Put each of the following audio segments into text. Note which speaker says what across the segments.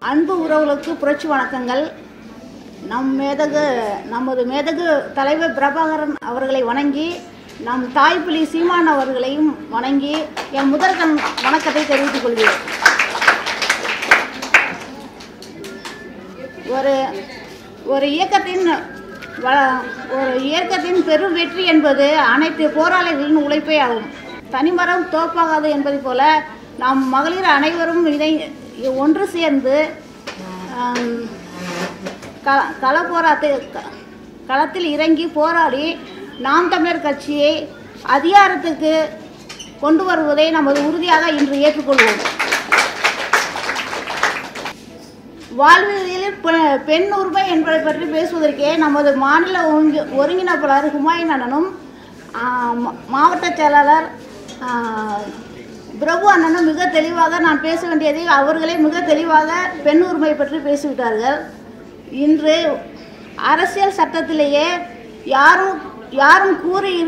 Speaker 1: அன்பு உறவுகளுக்கு புரட்சி வணக்கங்கள். நமது மேதகு தலைவர் பிரபாகரன் அவர்களை வணங்கி, நம் தாய்ப்புலி சீமான் அவர்களையும் வணங்கி என் முதற்கண் வணக்கத்தை தெரிவித்துக் கொள்கிறேன். ஒரு இயக்கத்தின் பெரும் வெற்றி என்பது அனைத்து போராளிகளின் உழைப்பே ஆகும். தனிமரம் தோப்பாகாது என்பதை போல நாம் மகளிர் அனைவரும் இதை ஒன்று சேர்ந்து களத்தில் இறங்கி போராடி நாம் தமிழர் கட்சியை அதிகாரத்துக்கு கொண்டு வருவதை நமது உறுதியாக இன்று ஏற்றுக்கொள்வோம். வாழ்வியலில் பெண் உரிமை என்பதை பற்றி பேசுவதற்கே நமது மாநில ஒருங்கிணைப்பாளர் ஹுமாயூன் அண்ணனும் மாவட்ட செயலாளர் பிரபு அண்ணனும் மிக தெளிவாக நான் பேச வேண்டியதை அவர்களே மிக தெளிவாக பெண் உரிமை பற்றி பேசிவிட்டார்கள். இன்று அரசியல் சட்டத்திலேயே யாரும்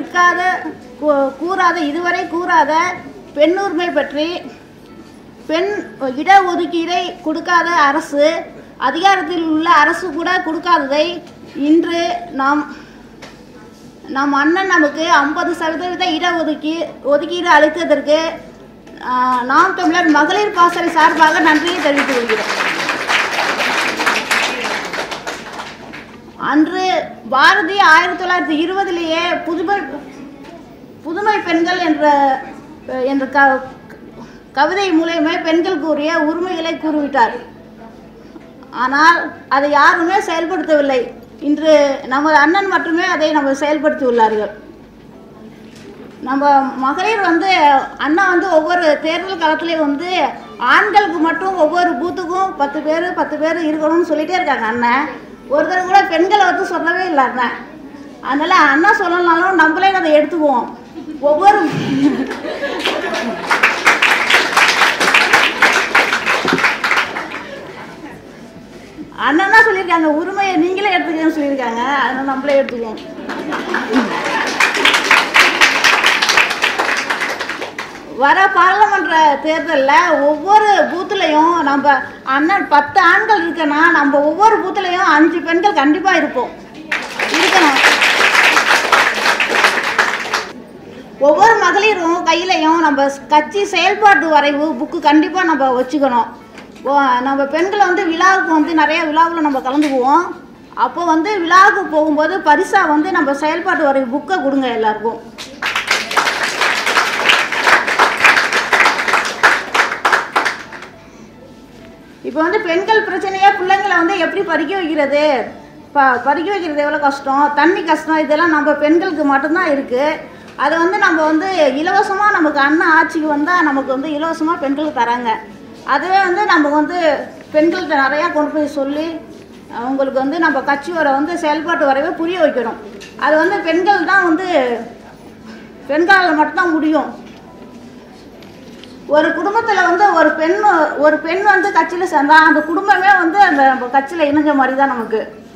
Speaker 1: இதுவரை கூறாத பெண் உரிமை பற்றி, பெண் இடஒதுக்கீடை கொடுக்காத அரசு, அதிகாரத்தில் உள்ள அரசு கூட கொடுக்காததை இன்று நம் அண்ணன் நமக்கு 50% ஒதுக்கீடு அளித்ததற்கு நாம் தமிழர் மகளிர் பாசறை சார்பாக நன்றியை தெரிவித்துக் கொள்கிறோம். அன்று பாரதி 1920 புதுமை பெண்கள் என்ற கவிதை மூலமே பெண்கள் கூறிய உரிமைகளை கூறிவிட்டார். ஆனால் அதை யாருமே செயல்படுத்தவில்லை. இன்று நமது அண்ணன் மட்டுமே அதை செயல்படுத்தியுள்ளார்கள். நம்ம மகளிர் அண்ணா ஒவ்வொரு தேர்தல் காலத்துலேயும் ஆண்களுக்கு மட்டும் ஒவ்வொரு பூத்துக்கும் 10 பேர் இருக்கணும்னு சொல்லிகிட்டே இருக்காங்க. அண்ணன் ஒருத்தர் கூட பெண்களை சொல்லவே இல்லை அண்ணன். அதனால் அண்ணா சொல்லனாலும் நம்மளே அதை எடுத்துக்குவோம். ஒவ்வொரு அண்ணன் தான் சொல்லியிருக்காங்க, உரிமையை நீங்களே எடுத்துக்கன்னு சொல்லியிருக்காங்க. அதனால் நம்மளே எடுத்துக்குவோம். வர பாராளுமன்ற தேர்தலில் ஒவ்வொரு பூத்துலையும் நம்ம அண்ணன் 10 ஆண்கள் இருக்குன்னா நம்ம ஒவ்வொரு பூத்துலையும் 5 பெண்கள் கண்டிப்பாக இருக்கணும். ஒவ்வொரு மகளிரும் கையிலையும் நம்ம கட்சி செயல்பாட்டு வரைவு புக்கு கண்டிப்பாக நம்ம வச்சுக்கணும். நம்ம பெண்களை விழாவுக்கு நிறைய விழாவில் நம்ம கலந்துக்குவோம். அப்போ விழாவுக்கு போகும்போது பரிசாக நம்ம செயல்பாட்டு வரைவு புக்கை கொடுங்க எல்லாருக்கும். இப்போ பெண்கள் பிரச்சனையே பிள்ளைங்களை எப்படி படிக்க வைக்கிறது எவ்வளோ கஷ்டம், தண்ணி கஷ்டம், இதெல்லாம் நம்ம பெண்களுக்கு மட்டும்தான் இருக்குது. அதை நம்ம இலவசமாக நமக்கு அண்ணன் ஆட்சிக்கு வந்தால் நமக்கு இலவசமாக பெண்களுக்கு தராங்க. அதுவே நம்ம பெண்கள்கிட்ட நிறையா கொண்டு போய் சொல்லி அவங்களுக்கு நம்ம கட்சியோட செயல்பாட்டு வரைவை புரிய வைக்கணும். அது பெண்கள் தான் பெண்களால் மட்டும்தான் முடியும். ஒரு குடும்பத்தில் ஒரு பெண் கட்சியில் சேர்ந்தா அந்த குடும்பமே அந்த நம்ம கட்சியில் இணைஞ்ச மாதிரி தான் நமக்கு.